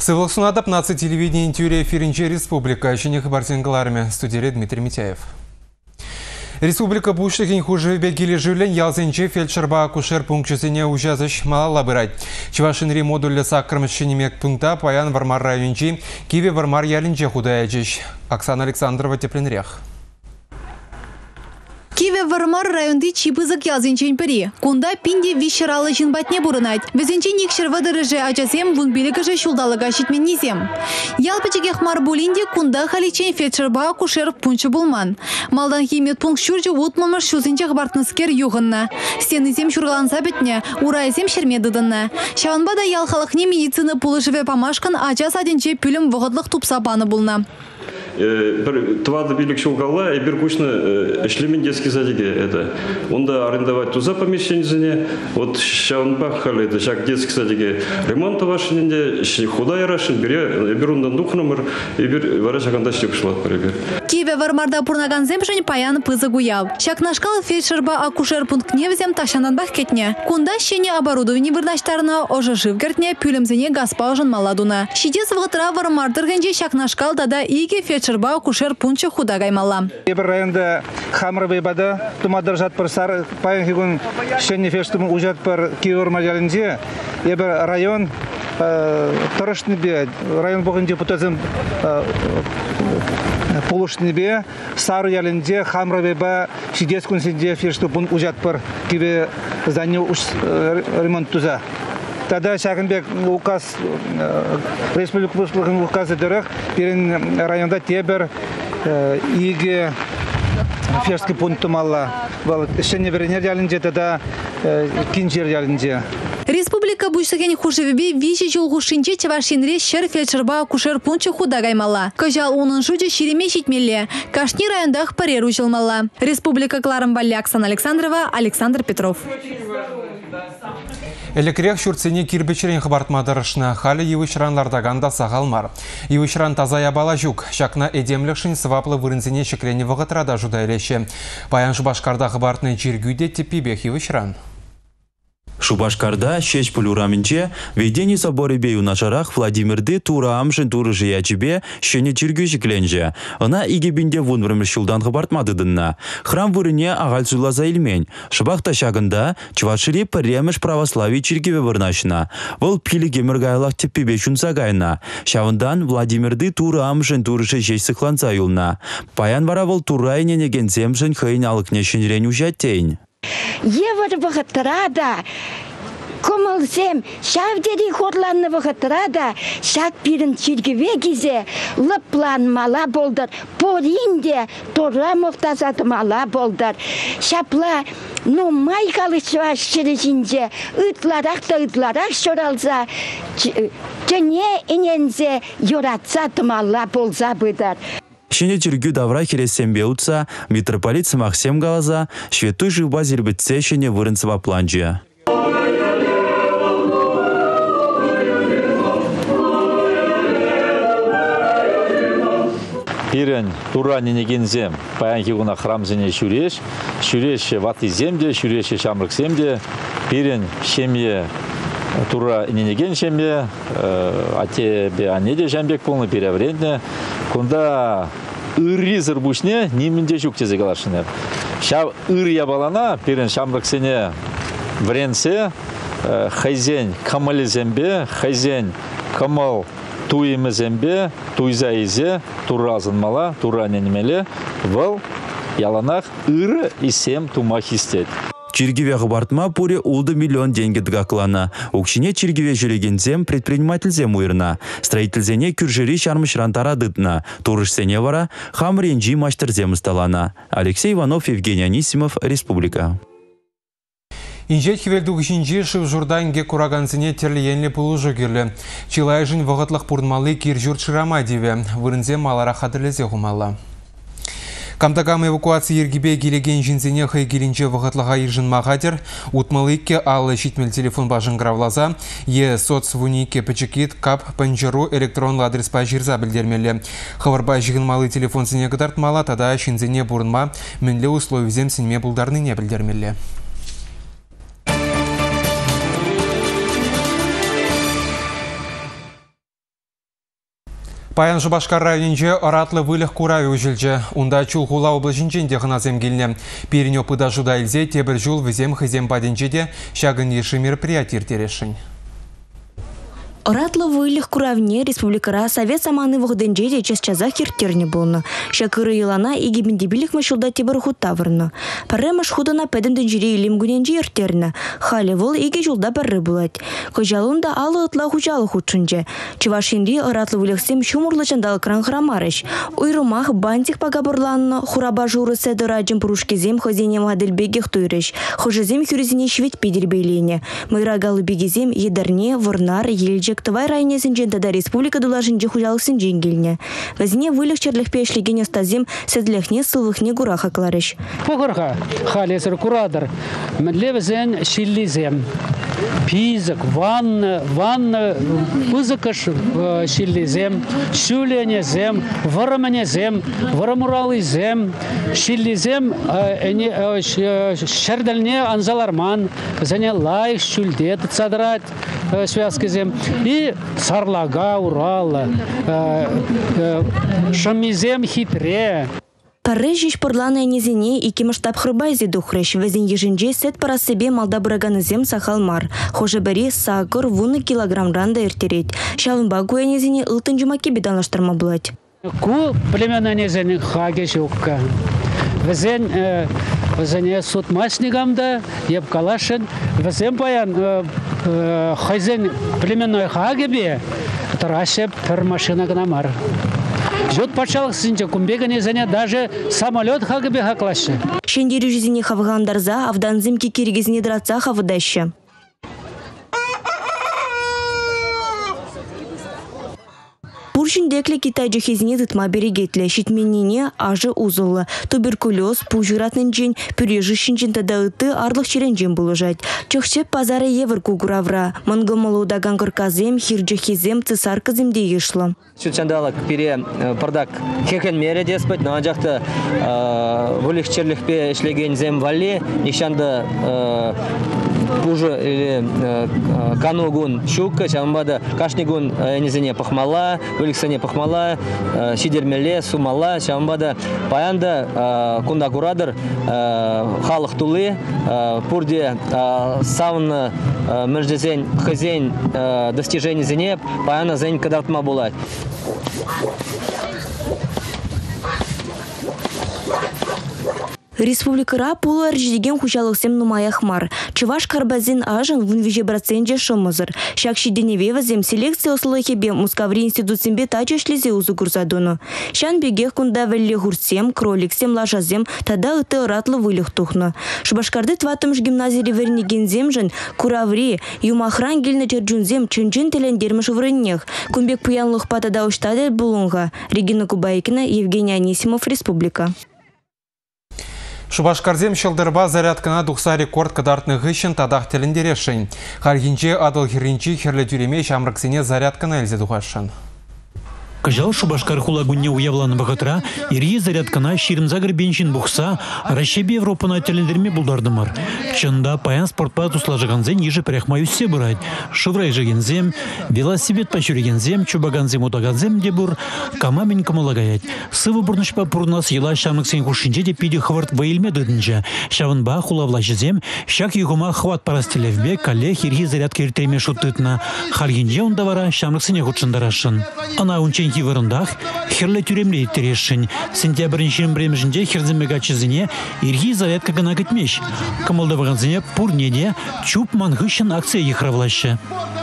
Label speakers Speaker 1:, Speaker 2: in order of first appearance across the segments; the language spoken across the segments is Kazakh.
Speaker 1: Сывылсунадап наци телевидение тюре эфиринче республика. Щене хабартенгаларами. Студия Дмитрий Митяев. Республика бушлыгин хуже бегили живлен ялзенче фельдшерба акушер пунктчесене ужазыш малала бырать. Чувашинри модулі сакрмышченемек пункта паян вармар райончи, киве вармар ялинче худаяжиш. Оксана Александрова тепленрях.
Speaker 2: Киве вармар районды чипызык ялзенчен пери. Кунда пинде вишералы жинбатне бурынать. Везенчен икшерва дырыжы ачасем вунбеликыжы шулдалыга шитменнизем. Ялпычекех марбулинде кунда халичен фельдшерба акушер пунчы булман. Малдан химет пункт шурчы утмамыр шузенчех бартныскер юғынна. Стенызем шургаланса бітне, урайсем шермедыдынна. Шаванбада ял халықне медицина пулышыве памашкан ачас аденче пүлім вғыдлық тупсапаны булна.
Speaker 3: Bir tvada birlik şulgalla, bir kuşna işlemin детский садике это. Онда арендовать туза помещение, вот шаунбах хали это шаг детский садике ремонт вашинде, худая рашин берундан духнамыр, бир вара шаганда штеп шлат парибер.
Speaker 2: Киве вармарда пурнаган земшень паян пызы гуяв. Шакнашкал фельдшерба акушер пункт невзем ташананбах кетне. Кунда щене оборудование вырнаштарына ожа живгертне пюлемзене гаспа ожын маладуна. Шидес вғытыра вармардыргенже шакнашкал дада иге фельдшерба акушер пунчы худа гаймала.
Speaker 4: Ебір районда хамры бейбада тумадыр жат бір сары паян хигун щене фельдшербын ужат бір кивер мадялинде. Ебір район тұрышны бе, район бұғын депутатым полушны бе, сары ялинде хамры бейба шидес күнсенде фельдшербын ужат бір киве зане ремонт туза. Тогда Шагенбек указ республикалық указы дырық, берін районда тебір иге фельдшерский пункт тумалла. Шене веренер ялинде, тогда кинжер ялинде.
Speaker 2: Республика буйсыген хушевебе виши жылғушинче чавашинре шер фельдшерба акушер пунчы худа гаймала. Кажал унын жуде ширеме шитмелле. Кашни райондах пареру жылмала. Республика Кларамбалли, Оксана Александрова, Александр Петров.
Speaker 1: Элекрек шурцене кирбечерен хабартмадырышна халі евышранлардаганда сағалмар. Евышран таза ябала жүк, шакна эдемлікшін сываплы вырынзене шеклене вғытрада жуда елеші. Паян Шубашкарда хабартны жергүйде теппебек евышран.
Speaker 5: Шубашкарда шеш пулюраминче ведени соборы бею начарах Владимирды тура амшын туры жиячебе шене чиргүйші кленже. Она игебінде вунвырмыр шулдан хабартмадыдынна. Храм вырыне ағалсула заилмень. Шыбақта шагында чвашыре піреміш православий чиргеве вырнашына. Вол пилі кеміргайлақ теппебе шунса гайна. Шавындан Владимирды тура амшын турышы шеш сықланса юлна. Паян вара вол тура енеген земшын хыйн алықне шынрен ужаттейн.
Speaker 6: Евар вғыттырада, көмілсем, шавдері хорланны вғыттырада, шак бірін чиргіве кезе, лыпланмала болдар, поринде торра мұқтазатымала болдар. Шапла, майқалы шырышынже, ытларақ шоралза, және инензе юратса тымала болза бұдар.
Speaker 5: Шене тюргю давра хересембе утса, митрополит Максим Галаза, шветуй живба зербетце шене вырынцева планджия.
Speaker 7: Пирен турани негензем, паянки гуна храмзене шуреш ваты земде, шуреш шамрык земде, пирен шемье тура неген шемье, ате бе анеде жамбек полный перевредне, кунда ырризыр бушне нимінде жүк тезе галашынер. Шав ыр ябалана, пирен шамрык сене вренсе, хайзен камалы зембе, хайзен камал туйымы зембе, туйза изе, туразынмала, тураненмеле, вал яланах ыры исем тумах истет.
Speaker 5: Чиргиве хабартма пуре улды миллион деньги дгаклана. Укшине чиргиве жүрегензем предпринимательзем уйрна. Строительзене күржери шармышран тарадытна. Турышсене вара хамренжи маштырзем сталана. Алексей Иванов, Евгений Анисимов, Республика.
Speaker 1: Инжет хевелдуг жинжи шыв журданге кураганзине терлиенле пулужу керлі. Чилайжын вғытлық пурнмалы кир журт шырама деве. Вырынзе малара хадырлезе хумалла. Камтагам эвакуация ергебе келеген жинзене хай келінче вғытлыға ержін мағадер, утмалыкке алы шитмел телефон бажын гравлаза, соцвунике пачекет кап панжыру электронлы адреспа жирза білдермелі. Хаварба жығынмалы телефон сене кыдартмала, тада шинзене бұрынма, мінлі условизем сенме бұлдарны не білдермелі. Паян Шубашкар районинче оратлы вылых курави ужілчі. Унда чулхула облачинченде ғыназем келіне. Періне пыда жуда илзе тебір жул візем хызем бадинчеде шагын еші мероприятир терешін.
Speaker 8: Оратлы вылых куравне республикара совет саманы вғденжеде час-чаза хиртерне болны. Шакыры елана егебінде билік машылда тебір хутта вырны. Парремаш худана пәдімді жире илім гүненже ертерні. Халі вол еге жолда бірі бұлад. Көжалында алы ұтла хучалы хутшынже. Чывашинди оратлы вылықсем шумырлы жандалы кран храмарыш. Уйрымах бантик пагабырланны, хураба журы сәді раджым пұрушкезем хозенем адылбегех тойрыш. Хожезем хюрезіне швет педербейлене. Мыйрагалы бегезем едерне, вырнар, елжек Тывай районесін жентада республика дулашын жехужалықсын женгеліне. Вазіне вылық черліх пешлеген остазем сәділіхне сылвықне гураха кларыш.
Speaker 9: Пұғырға қалесір курадыр. Левізен шиллизем. Пизок, ванна, пызыкыш шиллизем, шүленезем, вырымынезем, вырымуралызем, шиллизем, шәрділіне анзаларман, зәне лайық шүлдет цадрат связкізем. И сарлага, урала, шамизем хитре.
Speaker 8: Паррежиш пырланы незене ике масштаб хрыбайзе духрыш. Везен ежінже сет пара себе малда быраганызем сахалмар. Хоже бәре сакыр вуны килограммранда ертерет. Шалынба гуя незене ылтын жумаке беданлаштырма бұлад.
Speaker 9: Ку племена незене хаге жуққа. Везен суд маснигамда еп калашын. Везен паян хайзен племенной хаге бе. Тарашеп пір машина гнамар. Жот пачалық сынча кумбегане заня даже самолет хагыбе хаклашы.
Speaker 8: Шендері жүзіне хавғандарза авданзымки киргизіне дратса хавыдашы. Пуршин декле Китай жохезіне дытма берегетлі, шитменіне ажы узылы, туберкулез, пужыратның жен, пүрежі шинжен тадауыты арлық черенжен бұлыжат. Чоқшеп пазары евір кугуравра, мұнгымылу даган кырказем, хир жохезем, цесар кыземде ешлы.
Speaker 10: Чучандалық пере пардак хекен мере деспет, но ажақты вылық черлікпе ішлеген зем вали, нишанды пужы или канугун шука, чамбада кашнигун незене пахмала, вылықсане пахмала, шидермеле, сумала, чамбада паянда кунда курадыр халық тулы, пурде сауны мүрдезен хызен достижение зене, паяна зен кадартма булать.
Speaker 8: Республикара пулу әржедеген хучалықсем нумаяхмар. Чываш карбазин ажын вунвеже проценте шымызыр. Шакши деневе зем селекция ослыхебе Мускаври институтсембе тача шлезе узы курсадуну. Шан бегех кунда вәлле хурсем, кроликсем, лажазем, тада ыты ыратлы вылық тухну. Шубашкарды тватымыш гимназии вернеген жын кураври, юмахран гелні черджунзем чынчын телендерміш врыннех. Кумбек пуянлық патада уштадель булунға. Регина Кубайкина, Евгений Анисимов, Республика.
Speaker 1: Шубашкарзем шылдырба зарядкана дұқса рекорд кадартны ғышын тадақ теліндерешін. Харгинче адыл хиринчи херлі тюреме шамрыксене зарядкана әлзе дұғашын.
Speaker 11: Кажал Шубашкар хулагунне уявланы бағытыра, ерге зарядкана ширымза гірбеншін бұқса, Рашебе Европына телендерме бұлдардымар. Чында паян спортпа тұслажығанзен ежі піряхмай үссе бұрайд. Шыврай жығензем, велосипед пашүрегензем, чубаганзем утаганзем де бұр, камамен камалагаят. Сывы бұрнышпа бұрнас ела шамыксен хушинче де пиде хварт вайлме дыдынча. Шавынба хулавлашызем, шак югума хват парастелевбе, кале ерге зарядка ертреме шуттытна. Харгинже ондавара шамыксене худшындарашын. Ана унчен вырындах, херле тюремле терешін. Сентябріншін бремжінде херзімега чызыне ерги зарядка гына кетмеш. Камалдавағанзыне пурнеде чуп мангышын акция ехравлашы.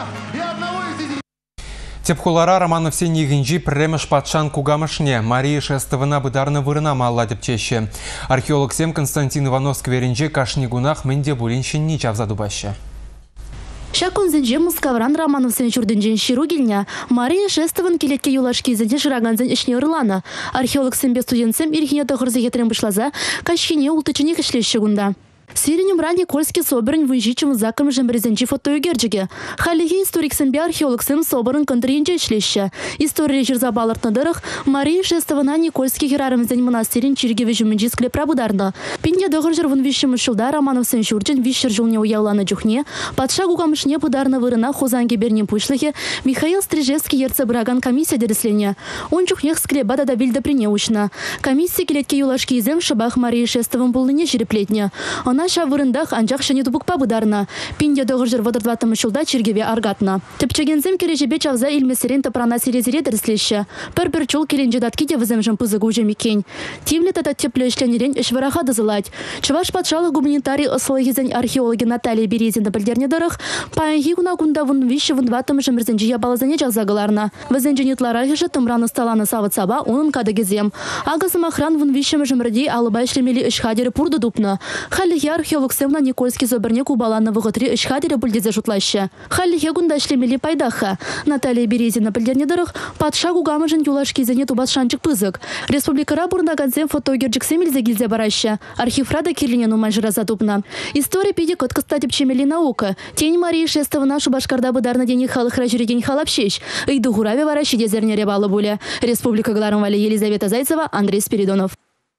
Speaker 1: Тепхулара Романовсе негінжі пірреміш патшан кугамышне Мария Шестовына бұдарны вырына малла деп чеші. Археолог Сем Константин Иванов скверінже кашнигунах менде бұліншін не чавзаду башы.
Speaker 12: Шакунзенже Мускавран Романовсен чурденжен ширугильня Мария Шестовын келетке юлашки зенде жыраганзен ішне ұрыланы. Археолог Сембе студентсем ирхине тұғырзы етерен бұшлаза кашхине ултычыне кішлеші гунда. Сиренем ранее Никольский собран вынжичем заком жембрезенчи фотоюгерджиге. Халихи историк сэмбе археолог сэм собран контринже ишлеща. История жерзабалартнадырых Мария Шестована Никольский херарымызден монастырин чиргеве жумынжи склеп рабударна. Пинде догыржыр вын вишем шылда Романов сэн журджин вишер жылне уявлана джухне, патша гугамышне пударна вырына хозанге бернем пушлыхе Михаил Стрижевский ерце браган комиссия дереслене. Он джухнех склеба да вильда принеучна. Комиссия келетке юлашки изем шабах Мария Шестовым булныне жереплетне. Она ша вырындах анжақ шане тупукпа бударна. Пинде догыржыр водырдватым шылда чиргеве аргатна. Тепчегензем кережебе чавза илмесерен тапрана сирезере дерслеще. Пер чул келенже датки де выземжем пызыгу жемикень. Тимле тата тепле ишленерен ишвараха дызылать. Чуваш патшалы гуманитарий ослыгизен археологи Наталья Березина пельдернедырых паянхи кунда вун вище вун ватым жемрзенжи ябалазане жазагаларна. Вызенженитлара хиже тымраны сталаны савыт саба унын кадыгезем. Агасым охран вун вище жемрди алыба ишлемели ишхадері пурды дупна. Халихи археолог сэмна Никольский зоберне кубаланы вғытри ишхадері бүлдезе жутлаще. Халихи гунда ишлемели пайдаха. Наталья Березина пельдернедырых патша гугамыжын юлашки зене тубас шанчык пызык. Республикара бурнагадзем фотогерджик семельзе гильзе бараща. Архив рада кирлинену мажыра задупна. История пиди кстати пчемели наука. Тень Марии Шестована шубашкарда быдарна день халых ражюри день халапщещ. Иду гураве варащи дезерне ребала буля. Республика Галарамвали Елизавета Зайцева, Андрей Спиридонов.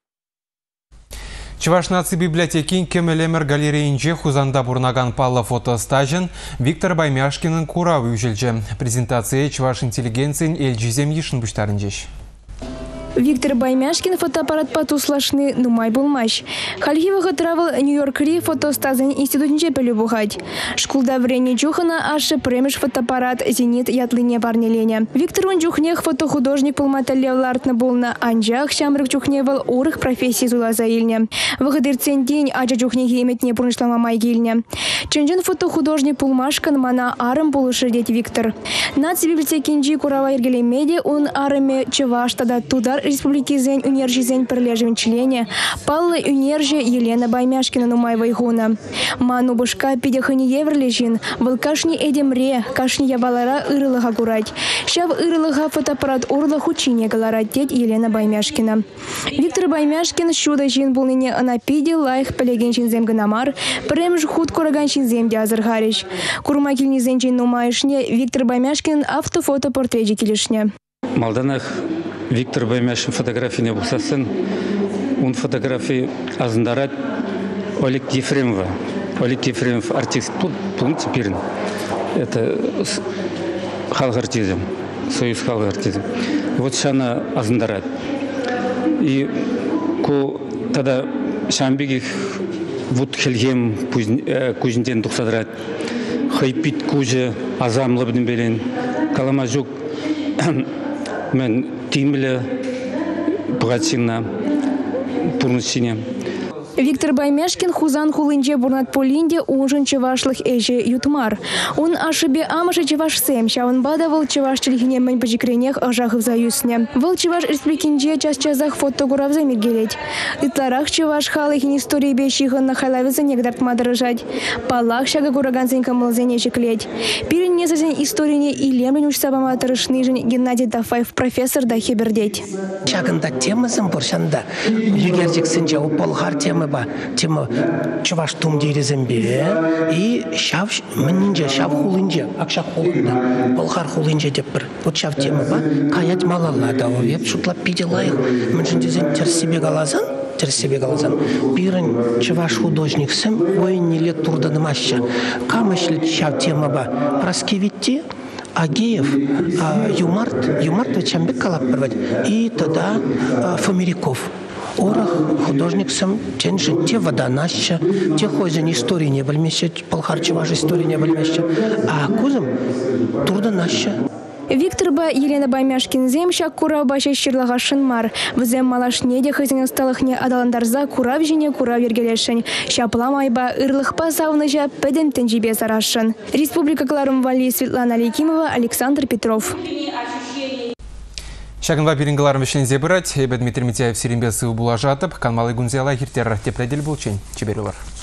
Speaker 1: Чуваш наци библиотеки кемелемер галереинже хузанда бурнаган палла фотостажен Виктор Баймяшкинын куравы үжелже. Презентация чуваш интеллигенцин эльджизем ешін бұштарынжеш.
Speaker 13: Виктор Баймяшкин фотоаппарат патуслашны нумай булмаш. Хальхивага травел Нью-Йорк-ри фотостазен институтнже пелю бухать. Шкулда врене джухана аше премеш фотоаппарат зенит ятлыне парнелене. Виктор он джухнех фотохудожник пулматалевлартна булна анжах шамрык джухневал урых профессии зула заильне. Вагадырцен день аджа джухнеги иметне пурнышлама майгильне. Ченжен фотохудожник пулмашкан мана арым полушедеть Виктор. Нац библиотекинджи курава иргеле меди он арыме чеваш тада тудар Республики Зень Унержи Зень Прилежевин члене Палла Унержи Елена Баймяшкина Нумаева Игуна. Ману бушка пидяхани еврлежин, волкашни эдемре, кашни ябалара ырылыга гурать. Шав ырылыга фотоаппарат урлах учине галарать дед Елена Баймяшкина. Виктор Баймяшкин шуда жин булнине анапиди лайх полегеншин зем гнамар, прем жхут кураганшин зем дязаргариш. Курмакильни зенчин нумаешне Виктор Баймяшкин автофотопортреджи килишне.
Speaker 14: Малданах Виктор Баймяшкин фотографии бусасын, он фотографии азындарат Олег Ефремова. Олег Ефремов артист, тут теперь это халық артизм, союз халық артизм. Вот шана азындарат. И тогда шамбегих вот хельгем кузинтен тухсадрат, хайпит кузя азамлыбдын белен, каламажук мен тимле братина пурнусине.
Speaker 13: Виктор Баймяшкин хузан хулынже бурнат полинде унжын чевашлых эже ютмар. Он ашибе амыше чеваш сэм, шаун бадавал чеваш чельхине мэнь пачекренех ажахов заюсне. Вал чеваш республикинже час-часах фотографза миргелеть. Итларах чеваш халыхин истории бешихан на халавизе негдарт мадрыжать. Палах шага кураганзен камылзене жеклеть. Пирин незазен истории и лемлен уж сабама тарышныжен Геннадий Дафаев профессор да хебердеть.
Speaker 15: Шагында темазым боршанда. Югердик сенже уполхар темы тема чуваш тум дирезембе и шав мнинже шав хулинже акша хулинда болгар хулинже деп бір вот шав тема ба каят малалла да веп шутлап пиделайх мнжендезен терсебе галазан бирен чуваш художник сем воин не лет турданмаща камышлет шав тема ба Праскевитти Агеев, Юмарт Чамбек калаппарвать и тогда Фомеряков. Орах художник сам ченшин те водонаща, те хозяин истории не бальмеща, полхарчева же истории не бальмеща, а кузом трудонаща.
Speaker 13: Виктор Ба Елена Баймяшкин земща курав баша щирлага шинмар. Взем малашнеде хозяин сталахне адаландарза курав жине курав ергелешен. Шапламайба ырлых пасавныжа педен тенжибе зарашен. Республика Галарамвали Светлана Лейкимова, Александр Петров.
Speaker 1: Шагынва пирингаларым вешензе бұрат, Дмитрий Митяев сиренбесі бұлажатып, канмалы гүнзела хиртер тепледель бұлчен. Чеберілер.